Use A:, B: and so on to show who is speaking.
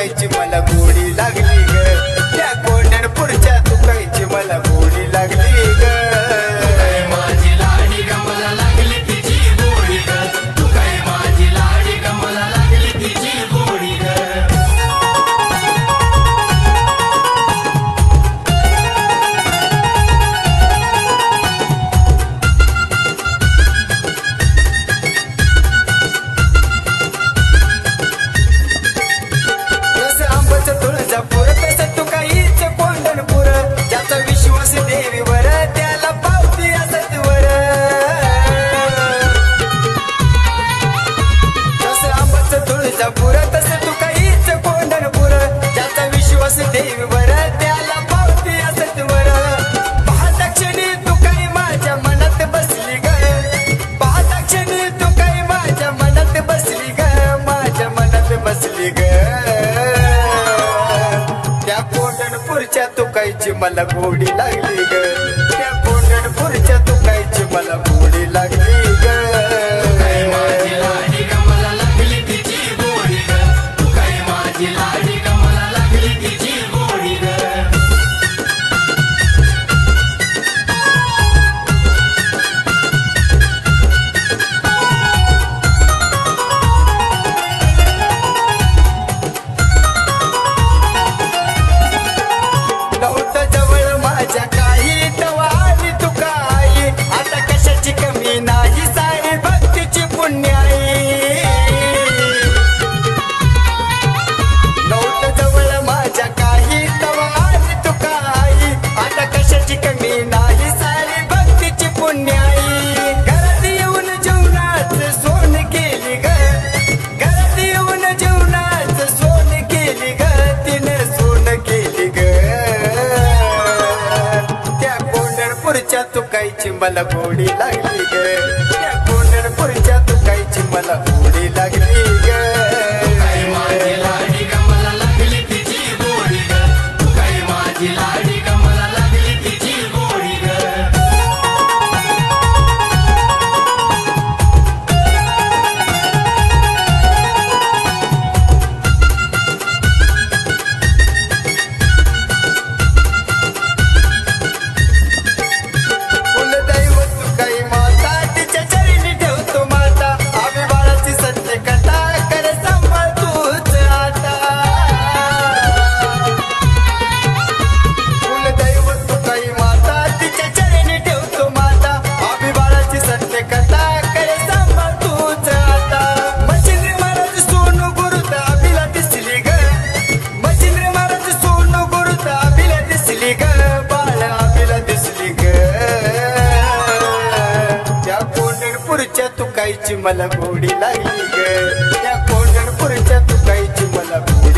A: तुकायची मला गोडी लागली ग। त्या कोंढणपूरच्या तुकायची मला गोडी लागली ग।
B: माझी लाडी ग मला लागली तिची गोडी ग। तू काय माझी लाडी ग मला लागली तिची गोडी ग।
A: तुळजापूर तसं तुकाईच कोंढणपूर ज्याचा विश्वास देवीवर त्याला पावती असत वर। तसं आंबाचं तुळजापूर तसं तुकाईच कोंढणपूर ज्याचा विश्वास देवीवर त्याला पावती असत वर। पाहताक्षणी तुकाई माझ्या मनात बसली ग। पाहताक्षणी तुकाई माझ्या मनात बसली ग। माझ्या मनात बसली ग। त्या कोंढणपूरच्या तुकाईची मला गोडी लागली ग। त्या कोंढणपूरच्या तुकाईची मला गोडी लागली ग।
B: माझी लाडी ग मला लागली तिची गोडी ग। तू काय माझी लाडी ग मला लागली तिची गोडी ग।
A: काही तवाली तुकाई आता कशाची कमी नाही सारी भक्तीची पुण्याई। नव्हतं जवळ माझ्या काही तवाली तुकाई आता कशाची कमी नाही सारी भक्तीची पुण्याई। घरात येऊन जेवणाचं सोन केली ग। घरात येऊन जेवणाचं सोन केली ग। तिने सोन केली ग। कोंढणपूरच्या तुकाईची मला गोडी लागली ग। त्या कोंढणपूरच्या तुकाईची मला गोडी लागली ग।
B: माझी लाडी ग मला लागली तिची गोडी ग। तू काय माझी लाडी ग मला लागली तिची गोडी ग।
A: कोंढणपूरच्या तुकाईची मला गोडी लागली ग। त्या कोंढणपूरच्या तुकाईची मला गोडी